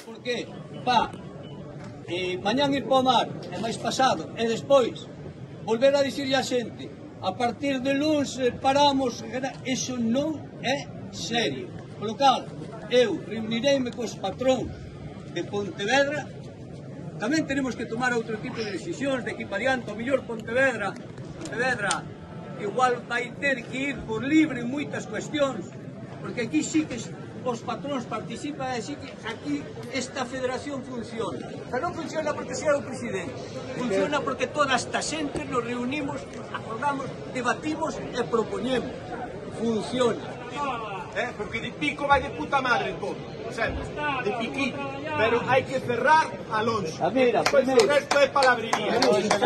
porque pa mañán ir para o mar, e máis pasado, e despois volver a dicirlle a xente a partir de luns paramos, eso non é serio. Polo cal, eu reunireime cos patróns de Pontevedra. Tamén tenemos que tomar outro tipo de decisións de aquí para diante. O mellor Pontevedra igual vai ter que ir por libre en moitas cuestións, porque aquí sí que os patróns participan, e sí que aquí esta federación funciona. Pero non funciona porque sea o presidente, funciona porque toda esta xente nos reunimos, acordamos, debatimos e propoñemos. Funciona. Porque de pico vai de puta madre todo, sempre, de piquito, pero hai que cerrar a longe. Mira, o resto é palabrería.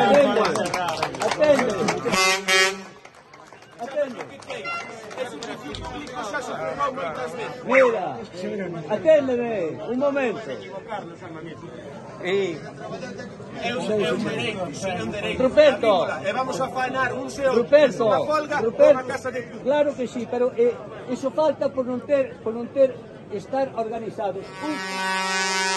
Mira, aténdeme, un momento. Ruperto, e vamos a faenar un seu Ruperto, unha folga ou unha casa de club. claro que sí, pero iso falta por non ter estar organizados.